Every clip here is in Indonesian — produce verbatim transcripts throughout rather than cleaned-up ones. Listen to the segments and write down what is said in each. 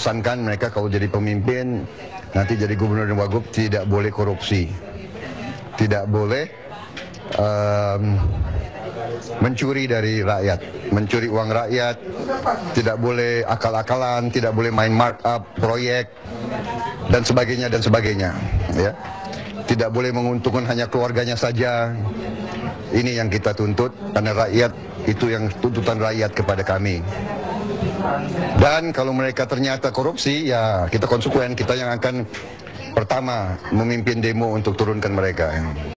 pesankan mereka kalau jadi pemimpin, nanti jadi gubernur dan wagub tidak boleh korupsi, tidak boleh um, mencuri dari rakyat, mencuri uang rakyat, tidak boleh akal-akalan, tidak boleh main markup proyek dan sebagainya dan sebagainya, ya. Tidak boleh menguntungkan hanya keluarganya saja. Ini yang kita tuntut karena rakyat itu yang tuntutan rakyat kepada kami. Dan kalau mereka ternyata korupsi, ya kita konsekuen, kita yang akan pertama memimpin demo untuk turunkan mereka.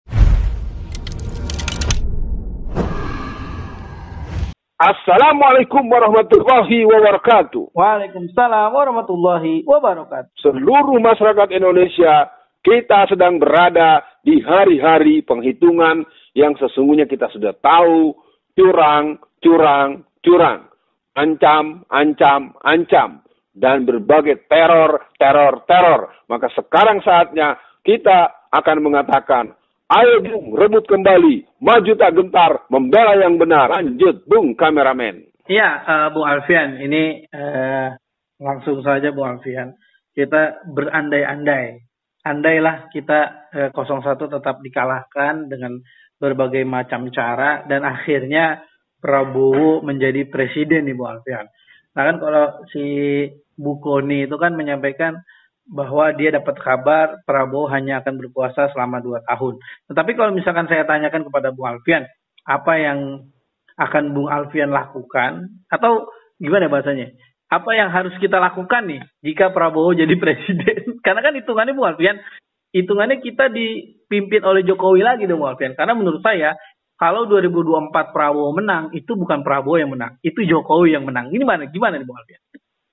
Assalamualaikum warahmatullahi wabarakatuh. Waalaikumsalam warahmatullahi wabarakatuh. Seluruh masyarakat Indonesia, kita sedang berada di hari-hari penghitungan yang sesungguhnya kita sudah tahu curang, curang, curang. Ancam, ancam, ancam. Dan berbagai teror, teror, teror. Maka sekarang saatnya kita akan mengatakan, ayo Bung, rebut kembali, maju tak gentar, membela yang benar. Lanjut, Bung kameramen. Iya, uh, Bung Alfian, ini uh, langsung saja Bung Alfian. Kita berandai-andai. Andailah kita uh, nol satu tetap dikalahkan dengan berbagai macam cara dan akhirnya Prabowo menjadi presiden nih Bung Alfian. Nah kan kalau si Bu Kony itu kan menyampaikan bahwa dia dapat kabar Prabowo hanya akan berkuasa selama dua tahun. Tetapi kalau misalkan saya tanyakan kepada Bung Alfian, apa yang akan Bung Alfian lakukan? Atau gimana bahasanya? Apa yang harus kita lakukan nih jika Prabowo jadi presiden? Karena kan hitungannya Bung Alfian, hitungannya kita dipimpin oleh Jokowi lagi dong Bung Alfian. Karena menurut saya, kalau dua ribu dua puluh empat Prabowo menang, itu bukan Prabowo yang menang. Itu Jokowi yang menang. Ini mana? Gimana nih Bung Alfian?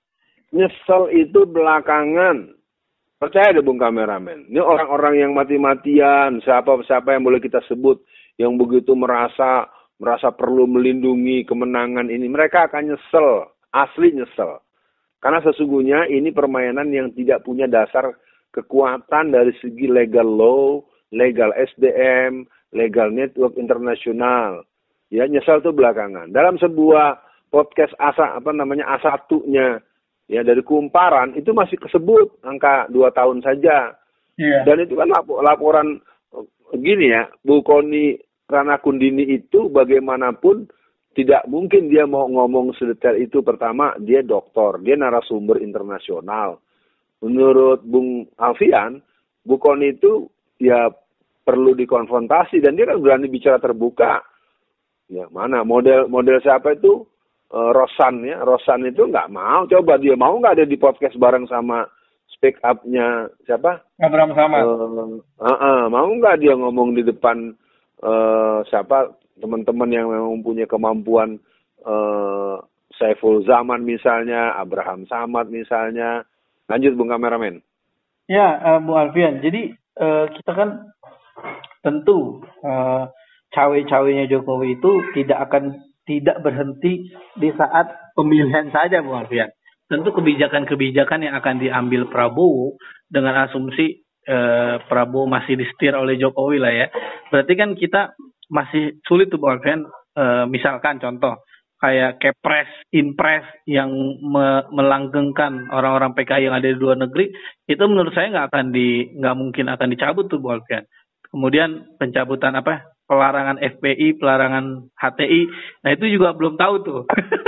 Nyesel itu belakangan. Percaya deh Bung kameramen. Ini orang-orang yang mati-matian, siapa-siapa yang boleh kita sebut, yang begitu merasa merasa perlu melindungi kemenangan ini, mereka akan nyesel, asli nyesel. Karena sesungguhnya ini permainan yang tidak punya dasar kekuatan dari segi legal law, legal S D M, legal network internasional. Ya, nyesel itu belakangan. Dalam sebuah podcast asa apa namanya A satu-nya ya dari Kumparan itu masih kesebut angka dua tahun saja. Yeah. Dan itu kan lap- laporan gini ya, Bu Kony Ranakundini itu bagaimanapun tidak mungkin dia mau ngomong sedetail itu. Pertama, dia doktor, dia narasumber internasional. Menurut Bung Alfian, Bu Kony itu ya perlu dikonfrontasi dan dia kan berani bicara terbuka. Ya mana model model siapa itu e, Rosan ya, Rosan itu nggak mau. Coba dia mau nggak ada di podcast bareng sama speak up-nya siapa? Abraham Samad. E, uh, uh, mau nggak dia ngomong di depan e, siapa teman-teman yang memang punya kemampuan e, Saiful Zaman misalnya, Abraham Samad misalnya. Lanjut Bung kameramen. Ya, uh, Bung Alfian. Jadi uh, kita kan tentu uh, cawe-cawenya Jokowi itu tidak akan tidak berhenti di saat pemilihan saja, Bung Alfian. Tentu kebijakan-kebijakan yang akan diambil Prabowo dengan asumsi uh, Prabowo masih disetir oleh Jokowi lah ya. Berarti kan kita masih sulit tuh, Bung Alfian. Uh, misalkan contoh kayak Kepres, Inpres yang me- melanggengkan orang-orang P K I yang ada di luar negeri, itu menurut saya nggak akan di nggak mungkin akan dicabut tuh Bu Alfian. Kemudian pencabutan apa pelarangan F P I, pelarangan H T I, nah itu juga belum tahu tuh.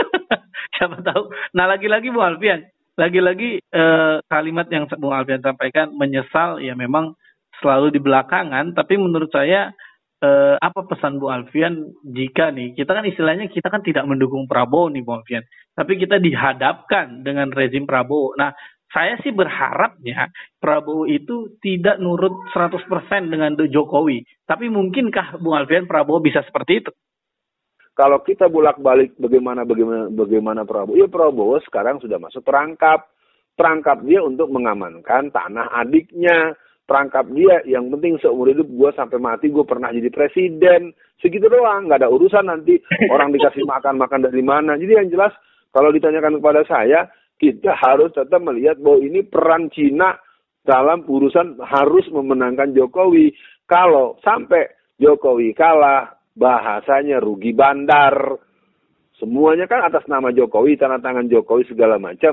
Siapa tahu. Nah lagi-lagi Bu Alfian, lagi-lagi eh, kalimat yang Bu Alfian sampaikan menyesal ya memang selalu di belakangan, tapi menurut saya Uh, apa pesan Bu Alfian jika nih kita kan istilahnya kita kan tidak mendukung Prabowo nih Bu Alfian, tapi kita dihadapkan dengan rezim Prabowo. Nah saya sih berharapnya Prabowo itu tidak nurut seratus persen dengan Jokowi, tapi mungkinkah Bu Alfian Prabowo bisa seperti itu? Kalau kita bolak-balik bagaimana bagaimana bagaimana Prabowo, ya Prabowo sekarang sudah masuk perangkap perangkap dia untuk mengamankan tanah adiknya. Perangkap dia, yang penting seumur hidup gue sampai mati gue pernah jadi presiden. Segitu doang, nggak ada urusan nanti orang dikasih makan-makan dari mana. Jadi yang jelas, kalau ditanyakan kepada saya, kita harus tetap melihat bahwa ini peran Cina dalam urusan harus memenangkan Jokowi. Kalau sampai Jokowi kalah, bahasanya rugi bandar. Semuanya kan atas nama Jokowi, tanda tangan Jokowi segala macam.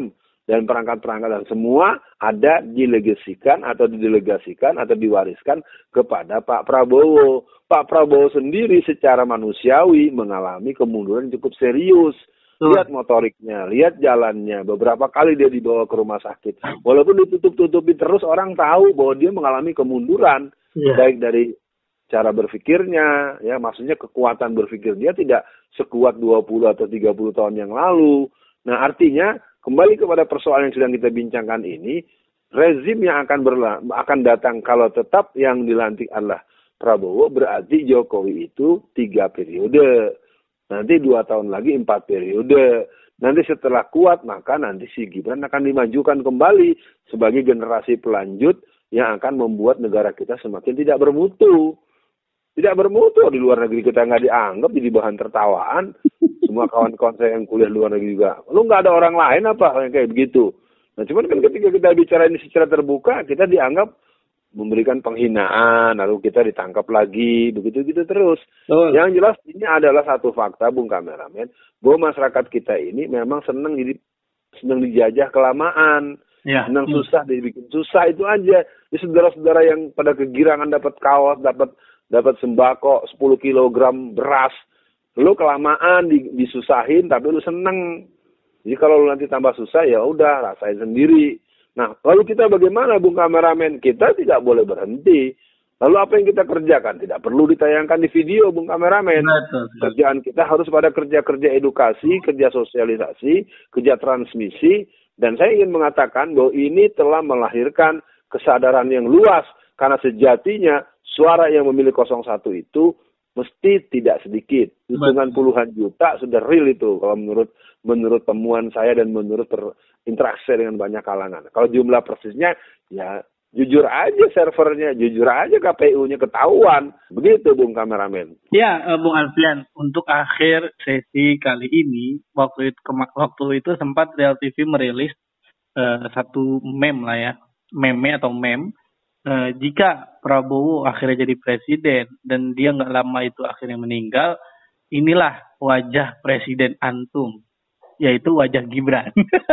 dan perangkat-perangkat dan semua ada dilegasikan atau didelegasikan atau diwariskan kepada Pak Prabowo. Pak Prabowo sendiri secara manusiawi mengalami kemunduran cukup serius. Lihat motoriknya, lihat jalannya. Beberapa kali dia dibawa ke rumah sakit. Walaupun ditutup-tutupi terus, orang tahu bahwa dia mengalami kemunduran. Yeah. Baik dari cara berpikirnya, ya maksudnya kekuatan berpikir dia tidak sekuat dua puluh atau tiga puluh tahun yang lalu. Nah artinya, kembali kepada persoalan yang sedang kita bincangkan ini, rezim yang akan berla- akan datang kalau tetap yang dilantik adalah Prabowo, berarti Jokowi itu tiga periode. Nanti dua tahun lagi empat periode. Nanti setelah kuat, maka nanti si Gibran akan dimajukan kembali sebagai generasi pelanjut yang akan membuat negara kita semakin tidak bermutu. Tidak bermutu, di luar negeri kita nggak dianggap, jadi bahan tertawaan. Semua kawan-kawan saya yang kuliah di luar negeri juga. Lu nggak ada orang lain apa yang kayak begitu? Nah cuman kan ketika kita bicara ini secara terbuka, kita dianggap memberikan penghinaan, lalu kita ditangkap lagi, begitu-gitu terus. Oh. Yang jelas ini adalah satu fakta, Bung Kameramen, bahwa masyarakat kita ini memang senang jadi senang dijajah kelamaan, ya. Senang susah dibikin susah, itu aja. Jadi saudara-saudara yang pada kegirangan dapat kaos, dapat dapat sembako sepuluh kilogram beras, lu kelamaan disusahin, tapi lu seneng. Jadi kalau lu nanti tambah susah, ya udah rasain sendiri. Nah, lalu kita bagaimana, Bung Kameramen? Kita tidak boleh berhenti. Lalu apa yang kita kerjakan? Tidak perlu ditayangkan di video, Bung Kameramen. Kerjaan kita harus pada kerja-kerja edukasi, kerja sosialisasi, kerja transmisi. Dan saya ingin mengatakan bahwa ini telah melahirkan kesadaran yang luas. Karena sejatinya suara yang memilih nol satu itu mesti tidak sedikit. Hitungan puluhan juta sudah real itu kalau menurut menurut temuan saya dan menurut interaksi dengan banyak kalangan. Kalau jumlah persisnya ya jujur aja servernya, jujur aja K P U-nya ketahuan. Begitu Bung Kameramen. Ya, uh, Bung Alfian, untuk akhir sesi kali ini waktu itu waktu itu sempat Real T V merilis uh, satu meme lah ya, meme atau meme. Uh, jika Prabowo akhirnya jadi presiden dan dia nggak lama itu akhirnya meninggal, inilah wajah presiden antum, yaitu wajah Gibran.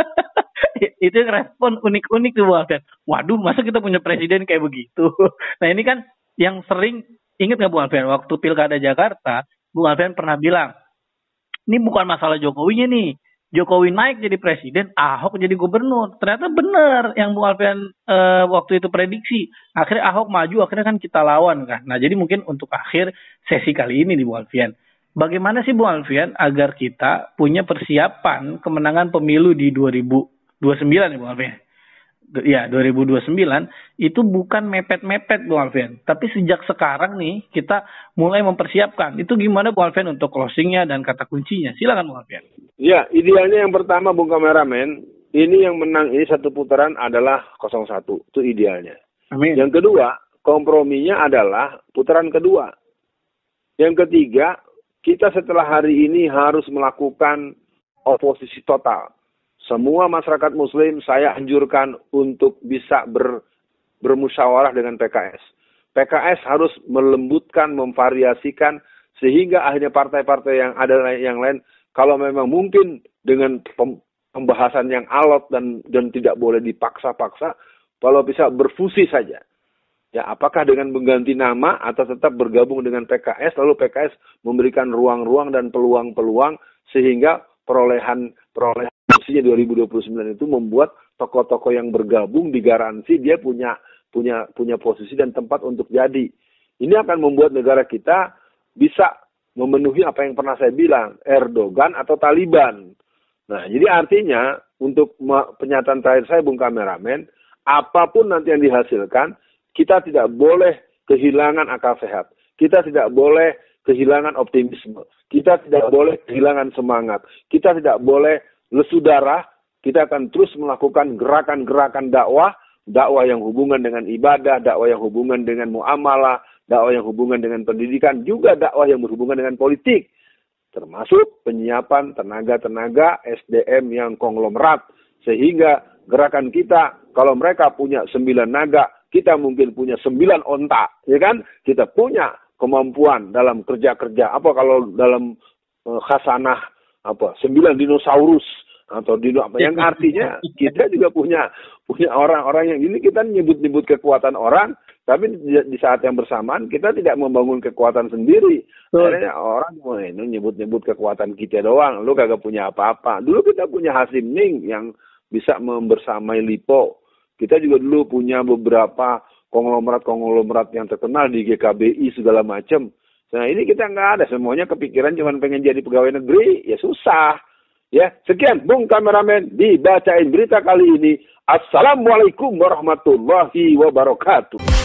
Itu respon unik-unik tuh, Alfian. Waduh, masa kita punya presiden kayak begitu? Nah ini kan yang sering, ingat nggak Bung Alfian, waktu Pilkada Jakarta, Bung Alfian pernah bilang, ini bukan masalah Jokowinya nih. Jokowi naik jadi presiden, Ahok jadi gubernur. Ternyata benar yang Bung Alfian e, waktu itu prediksi. Akhirnya Ahok maju, akhirnya kan kita lawan kan. Nah jadi mungkin untuk akhir sesi kali ini di Bung Alfian, bagaimana sih Bung Alfian agar kita punya persiapan kemenangan pemilu di dua ribu dua puluh sembilan ya Bung Alfian? Ya, dua ribu dua puluh sembilan itu bukan mepet-mepet Bung Alfian. Tapi sejak sekarang nih kita mulai mempersiapkan. Itu gimana Bung Alfian untuk closingnya dan kata kuncinya? Silakan Bung Alfian. Ya, idealnya yang pertama Bung Kameramen, ini yang menang ini satu putaran adalah nol satu. Itu idealnya. Amin. Yang kedua, komprominya adalah putaran kedua. Yang ketiga, kita setelah hari ini harus melakukan oposisi total. Semua masyarakat muslim saya anjurkan untuk bisa ber, bermusyawarah dengan P K S. P K S harus melembutkan, memvariasikan, sehingga akhirnya partai-partai yang ada yang lain, kalau memang mungkin dengan pembahasan yang alot dan, dan tidak boleh dipaksa-paksa, kalau bisa berfusi saja. Ya, apakah dengan mengganti nama atau tetap bergabung dengan P K S, lalu P K S memberikan ruang-ruang dan peluang-peluang sehingga perolehan perolehan dua ribu dua puluh sembilan itu membuat tokoh-tokoh yang bergabung digaransi dia punya punya punya posisi dan tempat untuk jadi. Ini akan membuat negara kita bisa memenuhi apa yang pernah saya bilang, Erdogan atau Taliban. Nah, jadi artinya untuk penyataan terakhir saya Bung Kameramen, apapun nanti yang dihasilkan, kita tidak boleh kehilangan akal sehat. Kita tidak boleh kehilangan optimisme. Kita tidak boleh kehilangan semangat. Kita tidak boleh lesu darah. Kita akan terus melakukan gerakan-gerakan dakwah, dakwah yang hubungan dengan ibadah, dakwah yang hubungan dengan muamalah, dakwah yang hubungan dengan pendidikan, juga dakwah yang berhubungan dengan politik. Termasuk penyiapan tenaga-tenaga S D M yang konglomerat. Sehingga gerakan kita, kalau mereka punya sembilan naga, kita mungkin punya sembilan onta. Ya kan? Kita punya kemampuan dalam kerja-kerja. Apa kalau dalam uh, khasanah, apa sembilan dinosaurus. atau Dino apa yang artinya kita juga punya punya orang-orang yang ini kita nyebut-nyebut kekuatan orang, tapi di, di saat yang bersamaan kita tidak membangun kekuatan sendiri. Akhirnya orang mau ini nyebut-nyebut kekuatan kita doang, lu kagak punya apa-apa. Dulu kita punya Hasim Ning yang bisa membersamai Lipo. Kita juga dulu punya beberapa konglomerat-konglomerat yang terkenal di G K B I segala macam. Nah ini kita nggak ada, semuanya kepikiran cuma pengen jadi pegawai negeri, ya susah. Ya, sekian Bung Kameramen dibacain berita kali ini. Assalamualaikum warahmatullahi wabarakatuh.